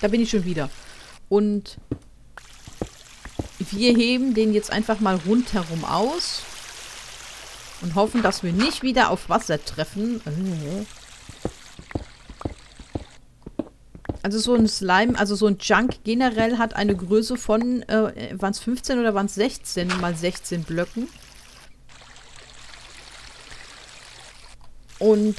Da bin ich schon wieder. Und wir heben den jetzt einfach mal rundherum aus. Und hoffen, dass wir nicht wieder auf Wasser treffen. Also so ein Slime, also so ein Junk generell hat eine Größe von, waren es 15 oder waren es 16 mal 16 Blöcken. Und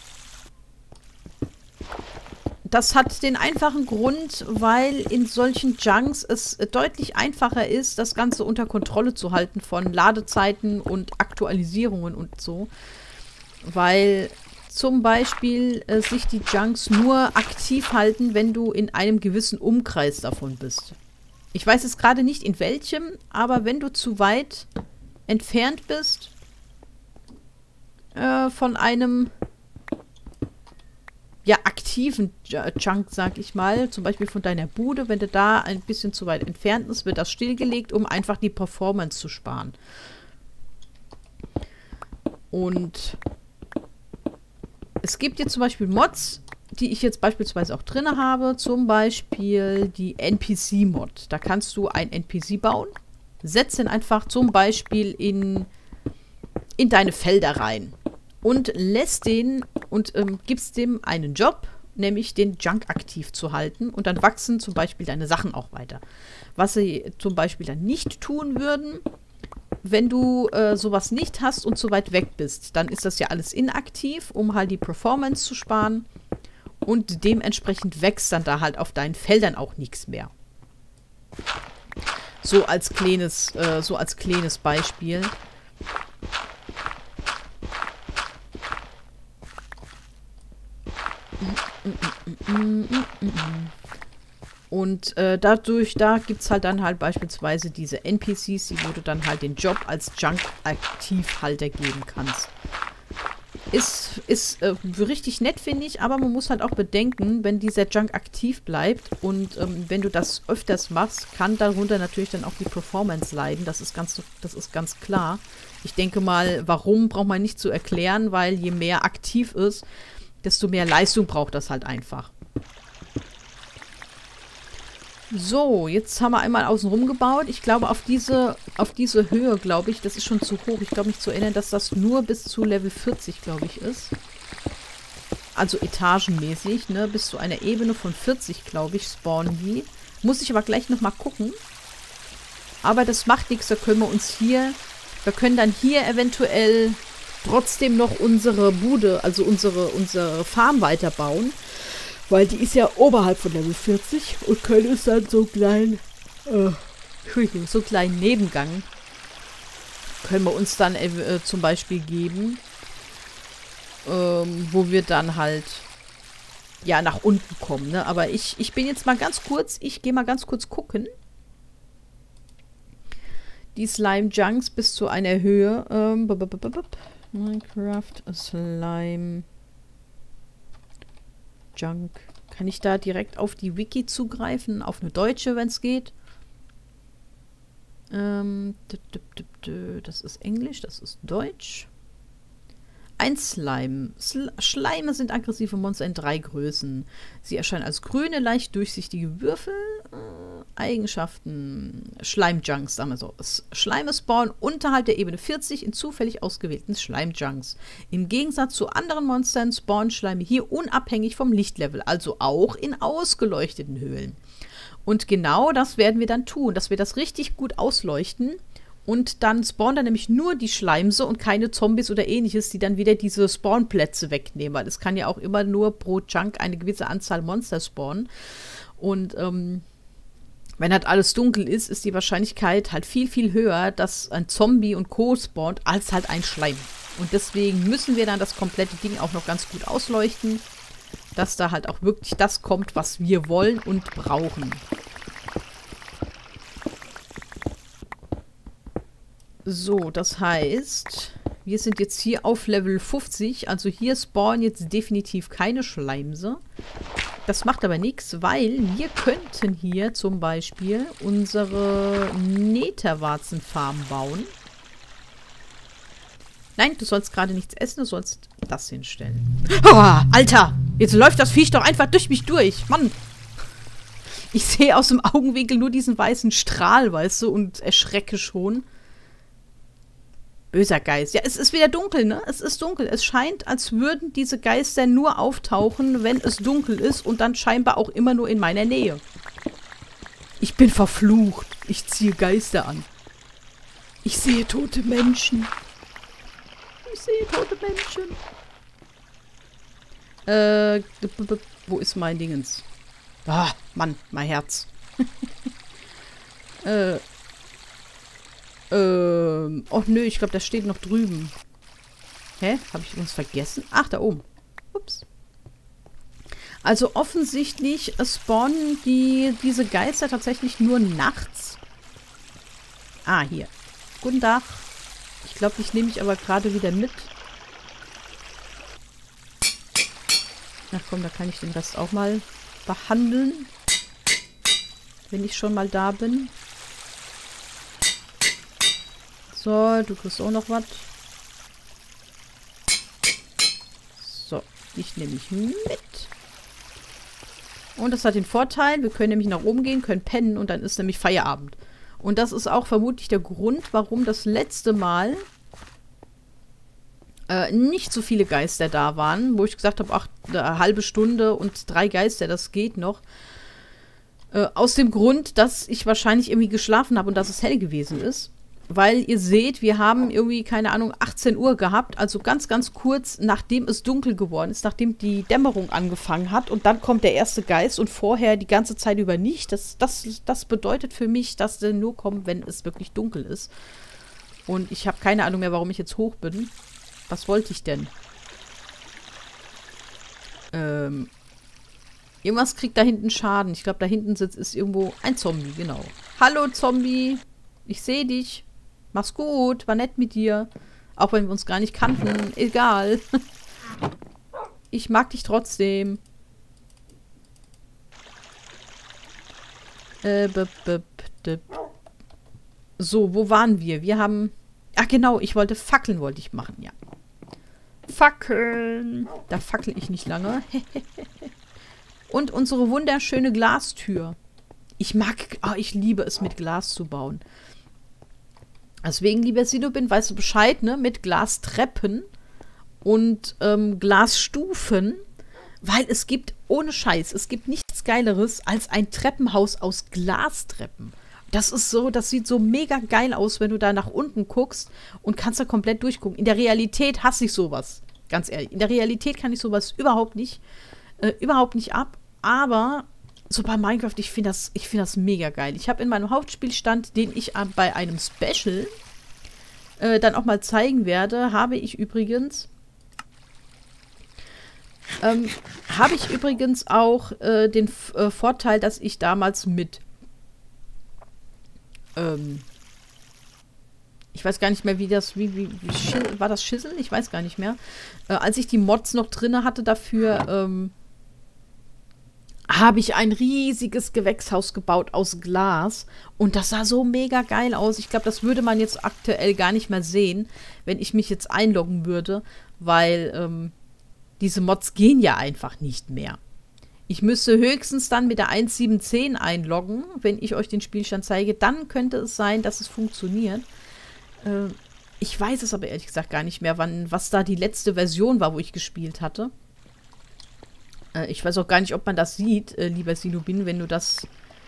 das hat den einfachen Grund, weil in solchen Junks es deutlich einfacher ist, das Ganze unter Kontrolle zu halten von Ladezeiten und Aktualisierungen und so. Weil zum Beispiel sich die Junks nur aktiv halten, wenn du in einem gewissen Umkreis davon bist. Ich weiß jetzt gerade nicht in welchem, aber wenn du zu weit entfernt bist von einem ja, aktiven Junk, sag ich mal, zum Beispiel von deiner Bude, wenn du da ein bisschen zu weit entfernt bist, wird das stillgelegt, um einfach die Performance zu sparen. Und es gibt jetzt zum Beispiel Mods, die ich jetzt beispielsweise auch drin habe, zum Beispiel die NPC-Mod. Da kannst du einen NPC bauen, setzt den einfach zum Beispiel in deine Felder rein und lässt den und gibst dem einen Job, nämlich den Junk aktiv zu halten, und dann wachsen zum Beispiel deine Sachen auch weiter. Was sie zum Beispiel dann nicht tun würden, wenn du sowas nicht hast und zu weit weg bist, dann ist das ja alles inaktiv, um halt die Performance zu sparen, und dementsprechend wächst dann da halt auf deinen Feldern auch nichts mehr. So als kleines Beispiel. Und da gibt es halt dann halt beispielsweise diese NPCs, wo du dann halt den Job als Junk-Aktivhalter geben kannst. Ist richtig nett, finde ich, aber man muss halt auch bedenken, wenn dieser Junk aktiv bleibt und wenn du das öfters machst, kann darunter natürlich dann auch die Performance leiden. Das ist ganz klar. Ich denke mal, warum, braucht man nicht zu erklären, weil je mehr aktiv ist, desto mehr Leistung braucht das halt einfach. So, jetzt haben wir einmal außenrum gebaut. Ich glaube, auf diese Höhe, glaube ich, das ist schon zu hoch. Ich glaube, mich zu erinnern, dass das nur bis zu Level 40, glaube ich, ist. Also etagenmäßig, ne? Bis zu einer Ebene von 40, glaube ich, spawnen die. Muss ich aber gleich nochmal gucken. Aber das macht nichts, wir können dann hier eventuell trotzdem noch unsere Bude, also unsere Farm weiterbauen. Weil die ist ja oberhalb von Level 40 und können uns dann so einen kleinen Nebengang können wir uns dann zum Beispiel geben, wo wir dann halt ja nach unten kommen, ne? Aber ich bin jetzt mal ganz kurz, ich gehe mal ganz kurz gucken. Die Slime Junks bis zu einer Höhe. Minecraft Slime Junk. Kann ich da direkt auf die Wiki zugreifen? Auf eine deutsche, wenn es geht? Das ist Englisch, das ist Deutsch. Ein Slime. Schleime sind aggressive Monster in 3 Größen. Sie erscheinen als grüne, leicht durchsichtige Würfel. Eigenschaften. Schleim-Junks, sagen wir so. Schleime spawnen unterhalb der Ebene 40 in zufällig ausgewählten Schleim-Junks. Im Gegensatz zu anderen Monstern spawnen Schleime hier unabhängig vom Lichtlevel, also auch in ausgeleuchteten Höhlen. Und genau das werden wir dann tun, dass wir das richtig gut ausleuchten. Und dann spawnen dann nämlich nur die Schleimse und keine Zombies oder ähnliches, die dann wieder diese Spawnplätze wegnehmen. Weil es kann ja auch immer nur pro Junk eine gewisse Anzahl Monster spawnen. Und wenn halt alles dunkel ist, ist die Wahrscheinlichkeit halt viel, viel höher, dass ein Zombie und Co. spawnt, als halt ein Schleim. Und deswegen müssen wir dann das komplette Ding auch noch ganz gut ausleuchten, dass da halt auch wirklich das kommt, was wir wollen und brauchen. So, das heißt, wir sind jetzt hier auf Level 50. Also hier spawnen jetzt definitiv keine Schleimse. Das macht aber nichts, weil wir könnten hier zum Beispiel unsere Netherwarzenfarm bauen. Nein, du sollst gerade nichts essen, du sollst das hinstellen. Oh, Alter! Jetzt läuft das Viech doch einfach durch mich durch. Mann! Ich sehe aus dem Augenwinkel nur diesen weißen Strahl, weißt du, und erschrecke schon. Böser Geist. Ja, es ist wieder dunkel, ne? Es ist dunkel. Es scheint, als würden diese Geister nur auftauchen, wenn es dunkel ist und dann scheinbar auch immer nur in meiner Nähe. Ich bin verflucht. Ich ziehe Geister an. Ich sehe tote Menschen. Ich sehe tote Menschen. Wo ist mein Dingens? Ah, Mann, mein Herz. Oh nö, ich glaube, das steht noch drüben. Hä? Habe ich irgendwas vergessen? Ach, da oben. Ups. Also offensichtlich spawnen diese Geister tatsächlich nur nachts. Ah, hier. Guten Tag. Ich glaube, ich nehme mich aber gerade wieder mit. Na komm, da kann ich den Rest auch mal behandeln. Wenn ich schon mal da bin. So, du kriegst auch noch was. So, dich nehme ich mit. Und das hat den Vorteil, wir können nämlich nach oben gehen, können pennen und dann ist nämlich Feierabend. Und das ist auch vermutlich der Grund, warum das letzte Mal nicht so viele Geister da waren, wo ich gesagt habe, ach, eine halbe Stunde und 3 Geister, das geht noch. Aus dem Grund, dass ich wahrscheinlich irgendwie geschlafen habe und dass es hell gewesen ist. Weil ihr seht, wir haben irgendwie, keine Ahnung, 18 Uhr gehabt, also ganz, ganz kurz, nachdem es dunkel geworden ist, nachdem die Dämmerung angefangen hat und dann kommt der erste Geist und vorher die ganze Zeit über nicht. Das bedeutet für mich, dass der nur kommt, wenn es wirklich dunkel ist. Und ich habe keine Ahnung mehr, warum ich jetzt hoch bin. Was wollte ich denn? Irgendwas kriegt da hinten Schaden. Ich glaube, da hinten ist irgendwo ein Zombie, genau. Hallo, Zombie. Ich sehe dich. Mach's gut. War nett mit dir. Auch wenn wir uns gar nicht kannten. Egal. Ich mag dich trotzdem. So, wo waren wir? Wir haben... Ach genau, Fackeln wollte ich machen, ja. Fackeln. Da fackel ich nicht lange. Und unsere wunderschöne Glastür. Ich liebe es, mit Glas zu bauen. Deswegen, lieber Sinobin, weißt du Bescheid, ne? Mit Glastreppen und Glasstufen. Weil es gibt, ohne Scheiß, es gibt nichts Geileres als ein Treppenhaus aus Glastreppen. Das ist so, das sieht so mega geil aus, wenn du da nach unten guckst und kannst da komplett durchgucken. In der Realität hasse ich sowas. Ganz ehrlich. In der Realität kann ich sowas überhaupt nicht ab. Aber so bei Minecraft, ich finde das mega geil. Ich habe in meinem Hauptspielstand, den ich bei einem Special dann auch mal zeigen werde, habe ich übrigens auch den Vorteil, dass ich damals mit ich weiß gar nicht mehr, war das Schissel? Ich weiß gar nicht mehr. Als ich die Mods noch drin hatte dafür, habe ich ein riesiges Gewächshaus gebaut aus Glas. Und das sah so mega geil aus. Ich glaube, das würde man jetzt aktuell gar nicht mehr sehen, wenn ich mich jetzt einloggen würde, weil diese Mods gehen ja einfach nicht mehr. Ich müsste höchstens dann mit der 1.7.10 einloggen, wenn ich euch den Spielstand zeige. Dann könnte es sein, dass es funktioniert. Ich weiß es aber ehrlich gesagt gar nicht mehr, was da die letzte Version war, wo ich gespielt hatte. Ich weiß auch gar nicht, ob man das sieht, lieber Sinubin, wenn du das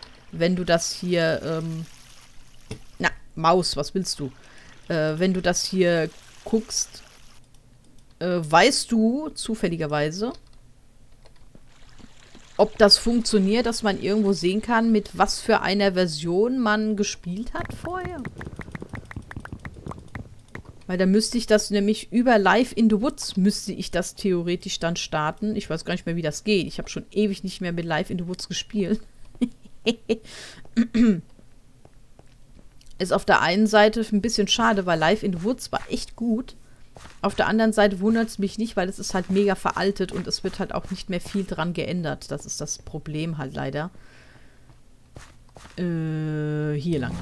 hier, na, Maus, was willst du? Wenn du das hier guckst, weißt du zufälligerweise, ob das funktioniert, dass man irgendwo sehen kann, mit was für einer Version man gespielt hat vorher? Weil da müsste ich das nämlich über Live in the Woods müsste ich das theoretisch dann starten. Ich weiß gar nicht mehr, wie das geht. Ich habe schon ewig nicht mehr mit Live in the Woods gespielt. Ist auf der einen Seite ein bisschen schade, weil Live in the Woods war echt gut. Auf der anderen Seite wundert es mich nicht, weil es ist halt mega veraltet und es wird halt auch nicht mehr viel dran geändert. Das ist das Problem halt leider. Hier lang.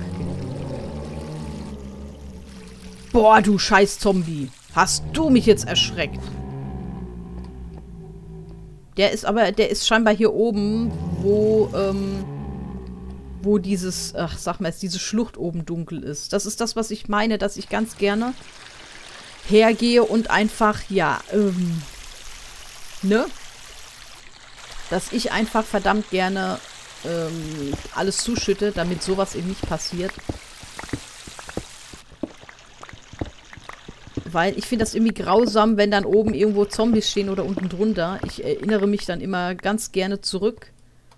Boah, du scheiß Zombie. Hast du mich jetzt erschreckt? Der ist scheinbar hier oben, wo wo dieses, ach, sag mal jetzt, diese Schlucht oben dunkel ist. Das ist das, was ich meine, dass ich ganz gerne hergehe und einfach, ja, ne? Dass ich einfach verdammt gerne alles zuschütte, damit sowas eben nicht passiert. Weil ich finde das irgendwie grausam, wenn dann oben irgendwo Zombies stehen oder unten drunter. Ich erinnere mich dann immer ganz gerne zurück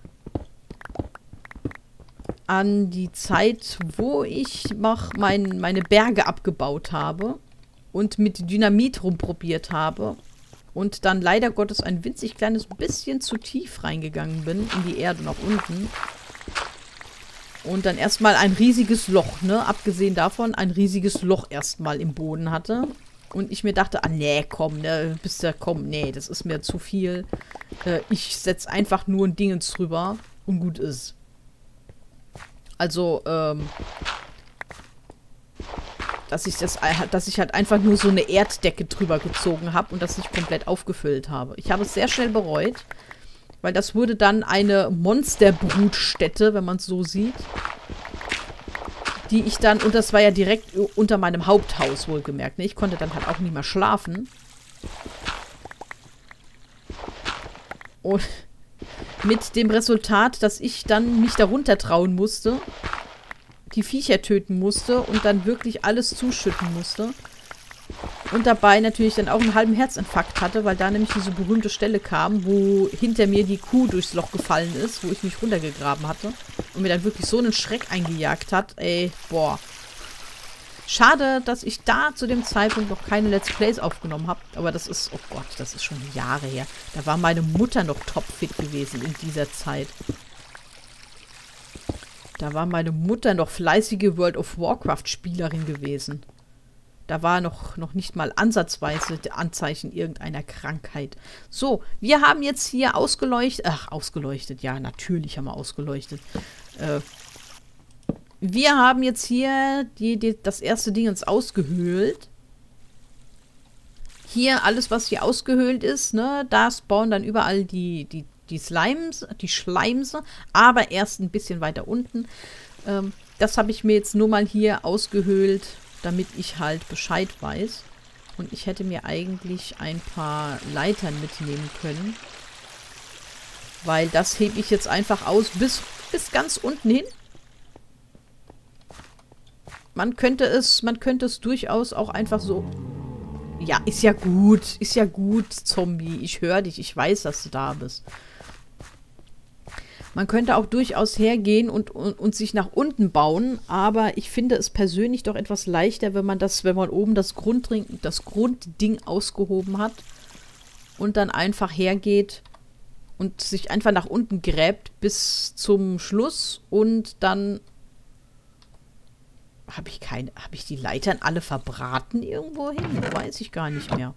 an die Zeit, wo ich noch meine Berge abgebaut habe und mit Dynamit rumprobiert habe und dann leider Gottes ein winzig kleines bisschen zu tief reingegangen bin in die Erde nach unten. Und dann erstmal ein riesiges Loch, ne? Abgesehen davon, ein riesiges Loch erstmal im Boden hatte. Und ich mir dachte, ah nee, komm, ne, nee, das ist mir zu viel. Ich setze einfach nur ein Dingens drüber und gut ist. Also, dass ich halt einfach nur so eine Erddecke drüber gezogen habe und das nicht komplett aufgefüllt habe. Ich habe es sehr schnell bereut, weil das wurde dann eine Monsterbrutstätte, wenn man es so sieht. Die ich dann, und das war ja direkt unter meinem Haupthaus wohlgemerkt, ne? Ich konnte dann halt auch nicht mehr schlafen. Und mit dem Resultat, dass ich dann mich darunter trauen musste, die Viecher töten musste und dann wirklich alles zuschütten musste. Und dabei natürlich dann auch einen halben Herzinfarkt hatte, weil da nämlich diese berühmte Stelle kam, wo hinter mir die Kuh durchs Loch gefallen ist, wo ich mich runtergegraben hatte. Und mir dann wirklich so einen Schreck eingejagt hat. Ey, boah. Schade, dass ich da zu dem Zeitpunkt noch keine Let's Plays aufgenommen habe. Aber das ist, oh Gott, das ist schon Jahre her. Da war meine Mutter noch topfit gewesen in dieser Zeit. Da war meine Mutter noch fleißige World of Warcraft-Spielerin gewesen. Da war noch nicht mal ansatzweise Anzeichen irgendeiner Krankheit. So, wir haben jetzt hier ausgeleuchtet. Ach, ausgeleuchtet. Ja, natürlich haben wir ausgeleuchtet. Wir haben jetzt hier das erste Ding ins ausgehöhlt. Hier, alles, was hier ausgehöhlt ist, ne, da spawnen dann überall die Schleims, aber erst ein bisschen weiter unten. Das habe ich mir jetzt nur mal hier ausgehöhlt, damit ich halt Bescheid weiß. Und ich hätte mir eigentlich ein paar Leitern mitnehmen können. Weil das hebe ich jetzt einfach aus bis ganz unten hin. Man könnte es durchaus auch einfach so... Ja, ist ja gut, Zombie. Ich höre dich, ich weiß, dass du da bist. Man könnte auch durchaus hergehen und sich nach unten bauen, aber ich finde es persönlich doch etwas leichter, wenn man oben das Grundding ausgehoben hat und dann einfach hergeht und sich einfach nach unten gräbt bis zum Schluss und dann habe ich die Leitern alle verbraten irgendwo hin? Weiß ich gar nicht mehr.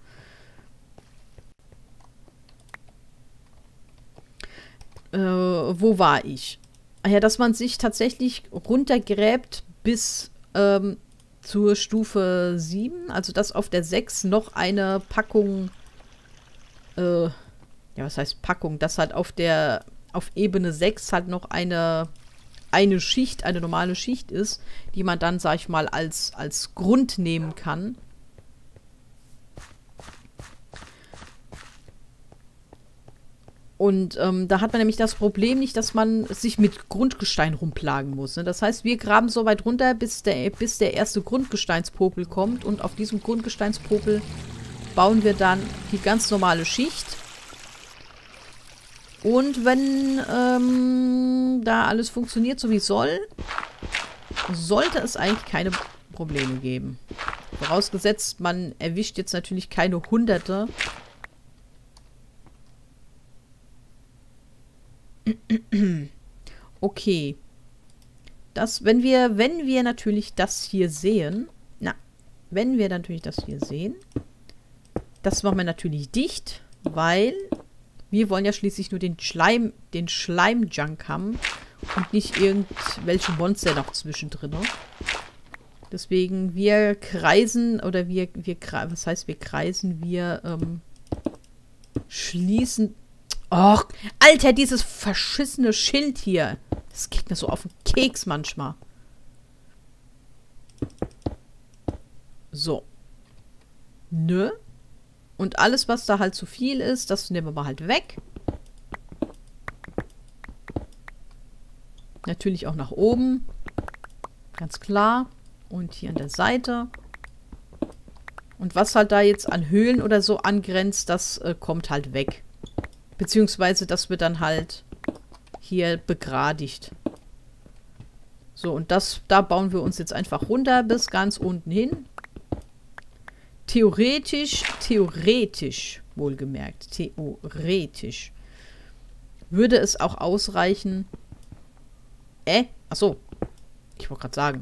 Wo war ich? Ach ja, dass man sich tatsächlich runtergräbt bis zur Stufe 7. Also dass auf der 6 noch eine Packung ja, was heißt Packung? Dass halt auf Ebene 6 halt noch eine Schicht, eine normale Schicht ist, die man dann, sag ich mal, als Grund nehmen kann. Und da hat man nämlich das Problem nicht, dass man sich mit Grundgestein rumplagen muss. Ne? Das heißt, wir graben so weit runter, bis der erste Grundgesteinspopel kommt. Und auf diesem Grundgesteinspopel bauen wir dann die ganz normale Schicht. Und wenn da alles funktioniert, so wie es soll, sollte es eigentlich keine Probleme geben. Vorausgesetzt, man erwischt jetzt natürlich keine Hunderte. Okay. Wenn wir natürlich das hier sehen, das machen wir natürlich dicht, weil wir wollen ja schließlich nur den Schleim-Junk haben und nicht irgendwelche Monster noch zwischendrin. Deswegen, wir kreisen, oder was heißt wir kreisen? Wir schließen... Och, Alter, dieses verschissene Schild hier. Das geht mir so auf den Keks manchmal. So. Nö. Und alles, was da halt zu viel ist, das nehmen wir mal halt weg. Natürlich auch nach oben. Ganz klar. Und hier an der Seite. Und was halt da jetzt an Höhlen oder so angrenzt, das kommt halt weg. Beziehungsweise das wird dann halt hier begradigt. So, und da bauen wir uns jetzt einfach runter bis ganz unten hin. Theoretisch, wohlgemerkt, theoretisch, würde es auch ausreichen. Achso, ich wollte gerade sagen.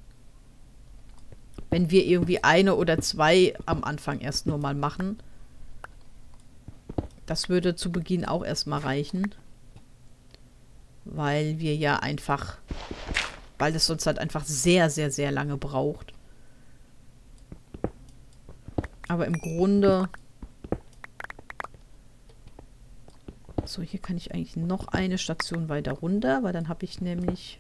Wenn wir irgendwie eine oder zwei am Anfang erst nur mal machen. Das würde zu Beginn auch erstmal reichen. Weil wir ja einfach, weil es sonst halt einfach sehr, sehr, sehr lange braucht. Aber im Grunde... So, hier kann ich eigentlich noch eine Station weiter runter, weil dann habe ich nämlich...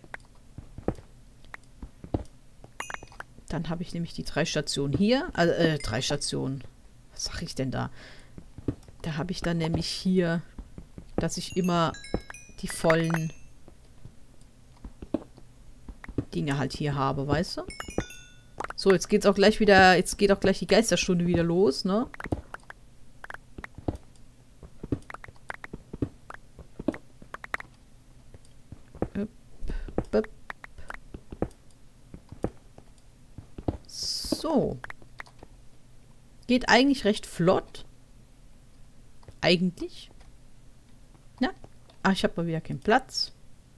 Dann habe ich nämlich die 3 Stationen hier. 3 Stationen. Was sage ich denn da? Da habe ich dann nämlich hier, dass ich immer die vollen Dinge halt hier habe, weißt du? So, jetzt geht's auch gleich wieder, jetzt geht auch gleich die Geisterstunde wieder los, ne? So. Geht eigentlich recht flott. Eigentlich. Ja. Ach, ich habe mal wieder keinen Platz.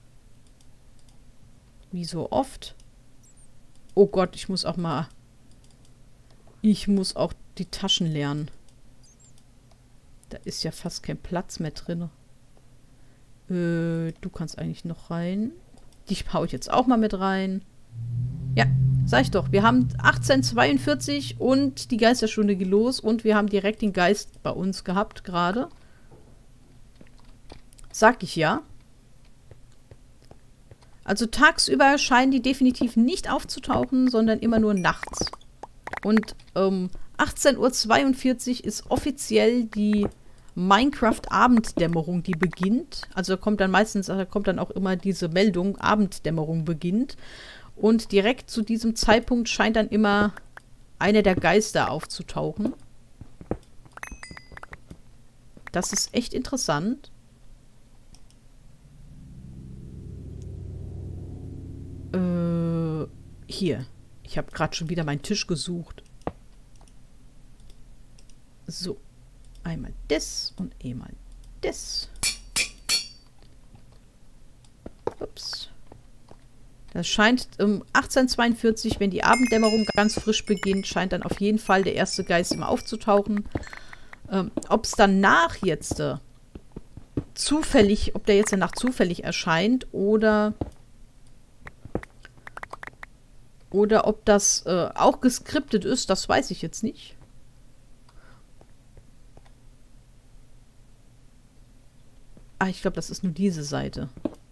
Wie so oft. Oh Gott, ich muss auch mal... Ich muss auch die Taschen leeren. Da ist ja fast kein Platz mehr drin. Du kannst eigentlich noch rein. Dich hau ich jetzt auch mal mit rein. Ja, sag ich doch. Wir haben 18:42 und die Geisterstunde geht los und wir haben direkt den Geist bei uns gehabt gerade. Sag ich ja. Also tagsüber scheinen die definitiv nicht aufzutauchen, sondern immer nur nachts. Und 18:42 Uhr ist offiziell die Minecraft-Abenddämmerung, die beginnt. Also kommt dann meistens, kommt dann auch immer diese Meldung, Abenddämmerung beginnt. Und direkt zu diesem Zeitpunkt scheint dann immer einer der Geister aufzutauchen. Das ist echt interessant. Hier. Ich habe gerade schon wieder meinen Tisch gesucht. So. Einmal das und einmal das. Ups. Das scheint 18:42, wenn die Abenddämmerung ganz frisch beginnt, scheint dann auf jeden Fall der erste Geist immer aufzutauchen. Ob es danach jetzt zufällig, ob der jetzt danach zufällig erscheint oder ob das auch geskriptet ist, das weiß ich jetzt nicht. Ah, ich glaube, das ist nur diese Seite.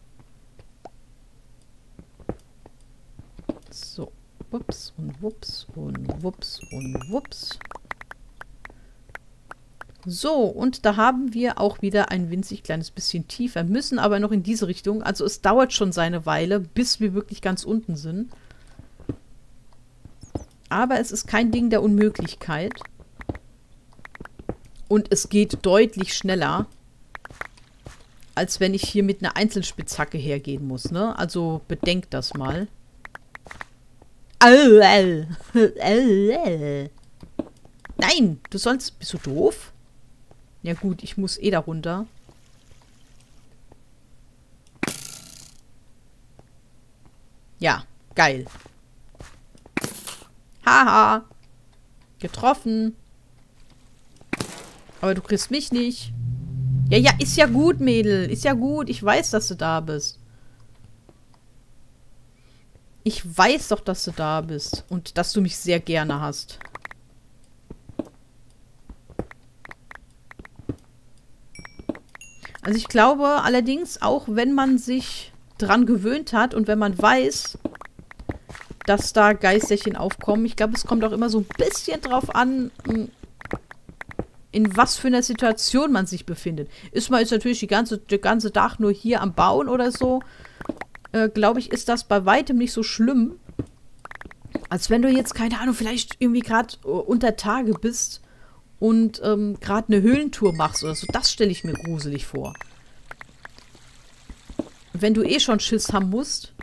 So, wups und wups und wups und wups. So, und da haben wir auch wieder ein winzig kleines bisschen tiefer, müssen aber noch in diese Richtung. Also es dauert schon seine Weile, bis wir wirklich ganz unten sind. Aber es ist kein Ding der Unmöglichkeit. Und es geht deutlich schneller, als wenn ich hier mit einer Einzelspitzhacke hergehen muss, ne? Also bedenkt das mal. Nein, du sollst... Bist du doof? Ja gut, ich muss eh da runter. Ja, geil. Haha. Getroffen. Aber du kriegst mich nicht. Ja, ja, ist ja gut, Mädel. Ist ja gut. Ich weiß, dass du da bist. Ich weiß doch, dass du da bist. Und dass du mich sehr gerne hast. Also ich glaube allerdings, auch wenn man sich dran gewöhnt hat und wenn man weiß, dass da Geisterchen aufkommen, ich glaube, es kommt auch immer so ein bisschen drauf an, in was für einer Situation man sich befindet. Ist man jetzt natürlich der ganze Tag nur hier am Bauen oder so, glaube ich, ist das bei weitem nicht so schlimm, als wenn du jetzt, keine Ahnung, vielleicht irgendwie gerade unter Tage bist und gerade eine Höhlentour machst oder so. Das stelle ich mir gruselig vor. Wenn du eh schon Schiss haben musst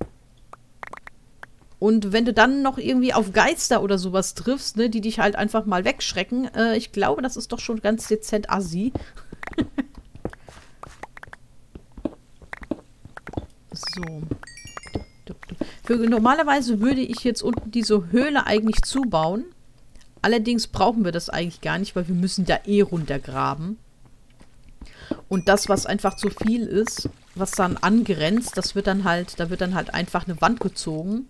und wenn du dann noch irgendwie auf Geister oder sowas triffst, ne, die dich halt einfach mal wegschrecken, ich glaube, das ist doch schon ganz dezent assi. So. Normalerweise würde ich jetzt unten diese Höhle eigentlich zubauen. Allerdings brauchen wir das eigentlich gar nicht, weil wir müssen da eh runtergraben. Und das, was einfach zu viel ist, was dann angrenzt, da wird dann halt einfach eine Wand gezogen.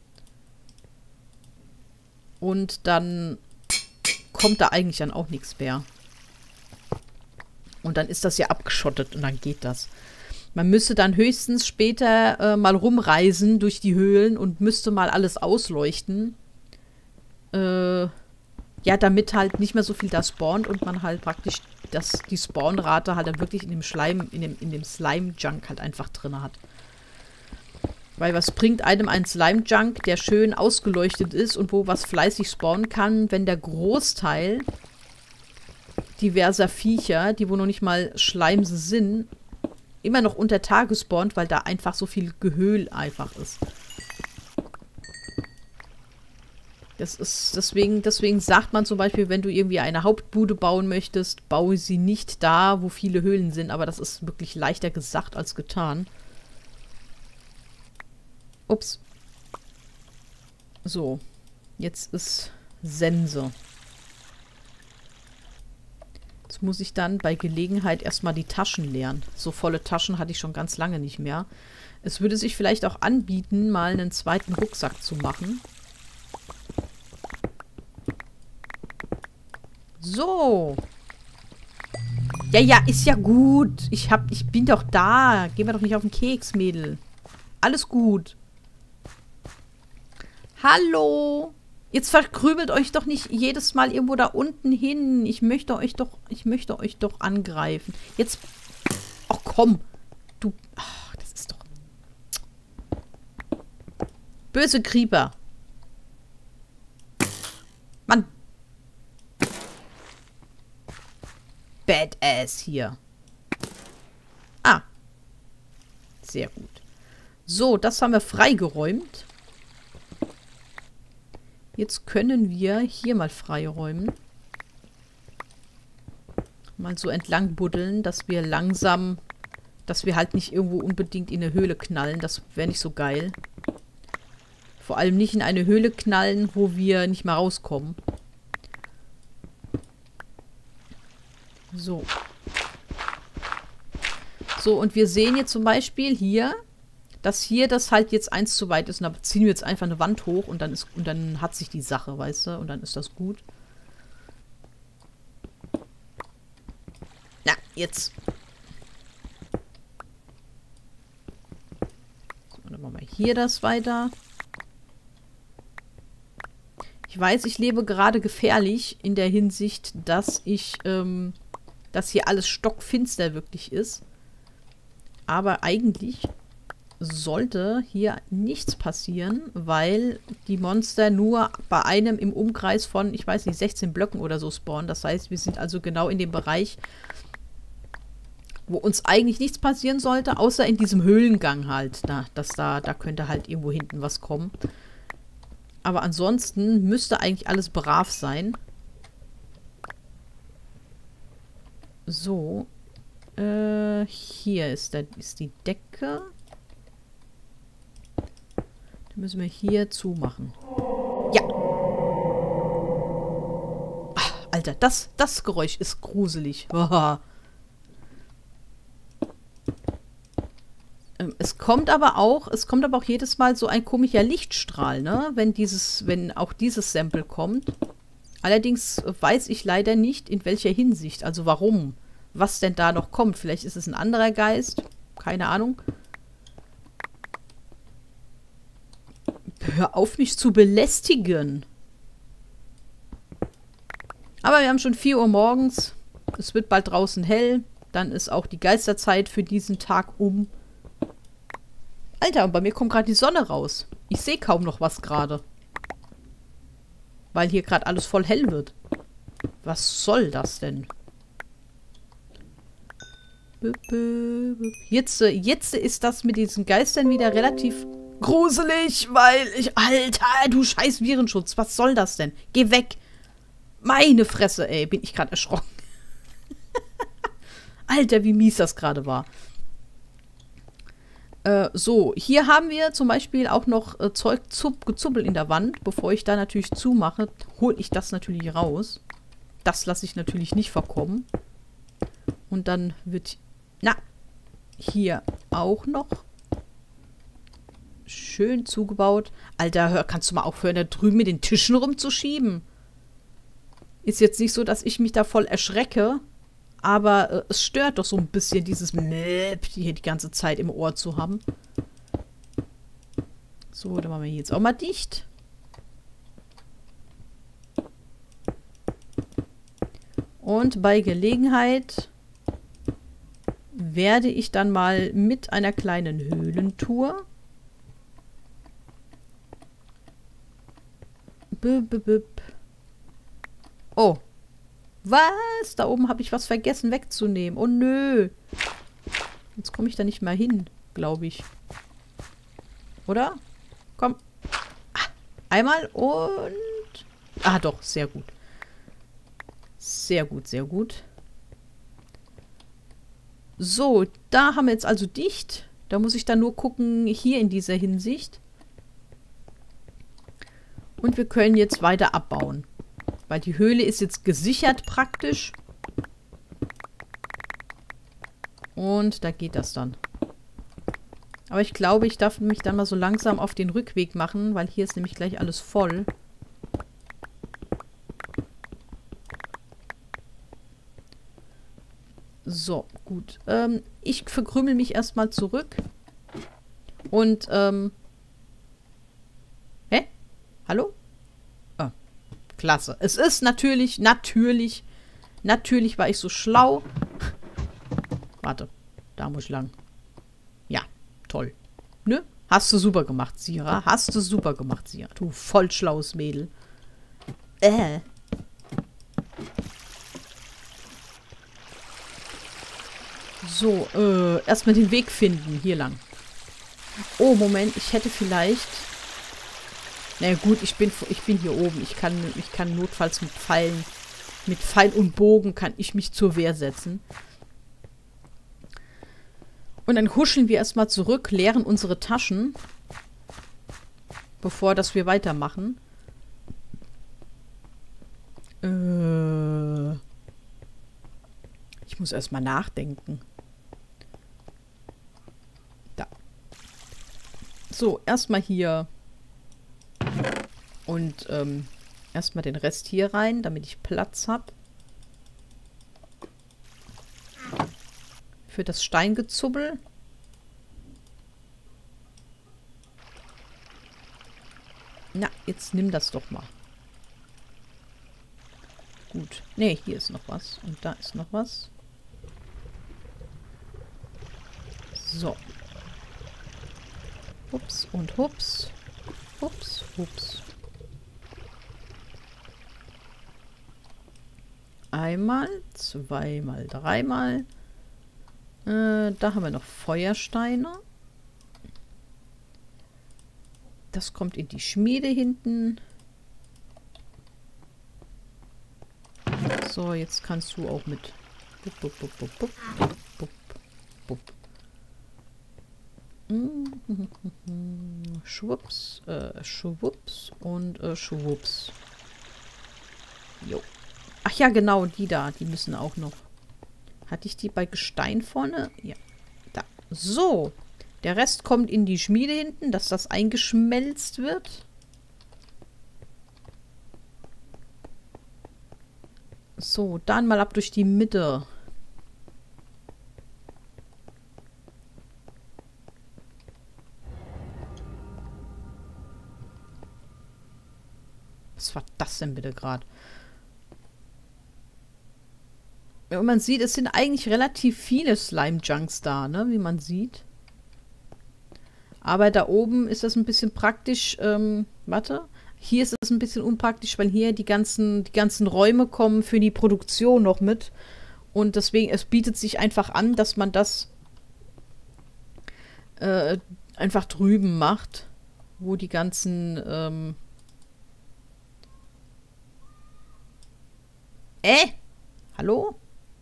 Und dann kommt da eigentlich dann auch nichts mehr. Und dann ist das ja abgeschottet und dann geht das. Man müsste dann höchstens später mal rumreisen durch die Höhlen und müsste mal alles ausleuchten. Ja, damit halt nicht mehr so viel da spawnt und man halt praktisch die Spawnrate halt dann wirklich in dem Slime-Junk halt einfach drin hat. Weil was bringt einem ein Slime-Junk, der schön ausgeleuchtet ist und wo was fleißig spawnen kann, wenn der Großteil diverser Viecher, die wo noch nicht mal Schleimse sind, immer noch unter Tage spawnt, weil da einfach so viel Gehöhl einfach ist. Das ist deswegen sagt man zum Beispiel, wenn du irgendwie eine Hauptbude bauen möchtest, baue sie nicht da, wo viele Höhlen sind. Aber das ist wirklich leichter gesagt als getan. Ups. So. Jetzt ist Sense. Jetzt muss ich dann bei Gelegenheit erstmal die Taschen leeren. So volle Taschen hatte ich schon ganz lange nicht mehr. Es würde sich vielleicht auch anbieten, mal einen zweiten Rucksack zu machen. So. Ja, ist ja gut. Ich bin doch da. Gehen wir doch nicht auf den Keks, Mädel. Alles gut. Hallo. Jetzt verkrübelt euch doch nicht jedes Mal irgendwo da unten hin. Ich möchte euch doch angreifen. Jetzt. Ach komm. Du. Ach, das ist doch. Böse Creeper. Mann. Badass hier. Ah. Sehr gut. So, das haben wir freigeräumt. Jetzt können wir hier mal freiräumen. Mal so entlang buddeln, dass wir langsam, dass wir halt nicht irgendwo unbedingt in eine Höhle knallen. Das wäre nicht so geil. Vor allem nicht in eine Höhle knallen, wo wir nicht mehr rauskommen. So. So, und wir sehen jetzt zum Beispiel hier, dass hier das halt jetzt eins zu weit ist. Und da ziehen wir jetzt einfach eine Wand hoch und dann hat sich die Sache, weißt du? Und dann ist das gut. Na, jetzt. So, dann machen wir hier das weiter. Ich weiß, ich lebe gerade gefährlich in der Hinsicht, dass dass hier alles stockfinster wirklich ist. Aber eigentlich sollte hier nichts passieren, weil die Monster nur bei einem im Umkreis von, ich weiß nicht, 16 Blöcken oder so spawnen. Das heißt, wir sind also genau in dem Bereich, wo uns eigentlich nichts passieren sollte, außer in diesem Höhlengang halt. Da könnte halt irgendwo hinten was kommen. Aber ansonsten müsste eigentlich alles brav sein. So. Hier ist die Decke. Da müssen wir hier zumachen. Ja. Ach, Alter, das Geräusch ist gruselig. Es kommt aber auch jedes Mal so ein komischer Lichtstrahl, ne? Wenn auch dieses Sample kommt. Allerdings weiß ich leider nicht, in welcher Hinsicht, also warum was denn da noch kommt. Vielleicht ist es ein anderer Geist. Keine Ahnung. Hör auf, mich zu belästigen. Aber wir haben schon 4 Uhr morgens. Es wird bald draußen hell. Dann ist auch die Geisterzeit für diesen Tag um. Alter, und bei mir kommt gerade die Sonne raus. Ich sehe kaum noch was gerade. Weil hier gerade alles voll hell wird. Was soll das denn? Jetzt ist das mit diesen Geistern wieder relativ gruselig, weil ich... Alter, du scheiß Virenschutz. Was soll das denn? Geh weg. Meine Fresse, ey. Bin ich gerade erschrocken. Alter, wie mies das gerade war. So, hier haben wir zum Beispiel auch noch Gezuppel in der Wand. Bevor ich da natürlich zumache, hole ich das natürlich raus. Das lasse ich natürlich nicht verkommen. Und dann wird... Na, hier auch noch. Schön zugebaut. Alter, hör, kannst du mal aufhören, da drüben mit den Tischen rumzuschieben? Ist jetzt nicht so, dass ich mich da voll erschrecke. Aber es stört doch so ein bisschen, dieses Mäp hier die ganze Zeit im Ohr zu haben. So, dann machen wir hier jetzt auch mal dicht. Und bei Gelegenheit werde ich dann mal mit einer kleinen Höhlentour Oh. Was? Da oben habe ich was vergessen wegzunehmen. Oh nö. Jetzt komme ich da nicht mehr hin, glaube ich. Oder? Komm. Ah, einmal und... Ah doch, sehr gut. Sehr gut, sehr gut. So, da haben wir jetzt also dicht. Da muss ich dann nur gucken, hier in dieser Hinsicht. Und wir können jetzt weiter abbauen. Weil die Höhle ist jetzt gesichert praktisch. Und da geht das dann. Aber ich glaube, ich darf mich dann mal so langsam auf den Rückweg machen, weil hier ist nämlich gleich alles voll. So, gut. Ich verkrümel mich erstmal zurück. Und, hä? Hallo? Ah, klasse. Es ist natürlich war ich so schlau. Warte, da muss ich lang. Ja, toll. Ne? Hast du super gemacht, Sira. Hast du super gemacht, Sira. Du voll schlaues Mädel. So, erstmal den Weg finden. Hier lang. Oh, Moment. Ich hätte vielleicht... Na gut, ich bin hier oben. Ich kann notfalls mit Pfeil und Bogen kann ich mich zur Wehr setzen. Und dann huscheln wir erstmal zurück, leeren unsere Taschen, bevor dass wir weitermachen. Ich muss erstmal nachdenken. Da. So, erstmal hier. Und erstmal den Rest hier rein, damit ich Platz habe. Für das Steingezubbel. Na, jetzt nimm das doch mal. Gut. Ne, hier ist noch was. Und da ist noch was. So. Hups und hups. Hups, hups. Einmal, zweimal, dreimal. Da haben wir noch Feuersteine. Das kommt in die Schmiede hinten. So, jetzt kannst du auch mit... Bup, bup, bup, bup, bup, bup, bup. Schwupps, schwupps und schwupps. Jo. Ach ja, genau, die da, die müssen auch noch. Hatte ich die bei Gestein vorne? Ja. Da. So. Der Rest kommt in die Schmiede hinten, dass das eingeschmelzt wird. So, dann mal ab durch die Mitte. Was war das denn bitte gerade? Ja, und man sieht, es sind eigentlich relativ viele Slime-Junks da, ne? Wie man sieht. Aber da oben ist das ein bisschen praktisch. Warte. Hier ist es ein bisschen unpraktisch, weil hier die ganzen Räume kommen für die Produktion noch mit. Und deswegen, es bietet sich einfach an, dass man das einfach drüben macht, wo die ganzen Hallo?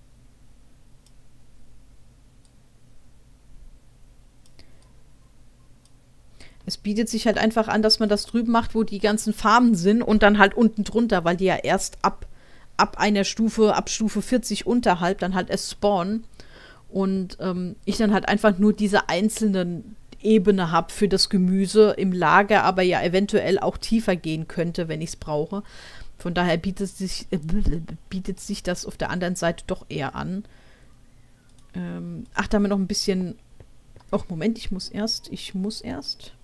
Es bietet sich halt einfach an, dass man das drüben macht, wo die ganzen Farmen sind und dann halt unten drunter, weil die ja erst ab einer Stufe, ab Stufe 40 unterhalb dann halt erst spawnen. Und ich dann halt einfach nur diese einzelnen Ebene habe für das Gemüse im Lager, aber ja eventuell auch tiefer gehen könnte, wenn ich es brauche. Von daher bietet sich das auf der anderen Seite doch eher an. Ach, da haben wir noch ein bisschen... Och, Moment, ich muss erst...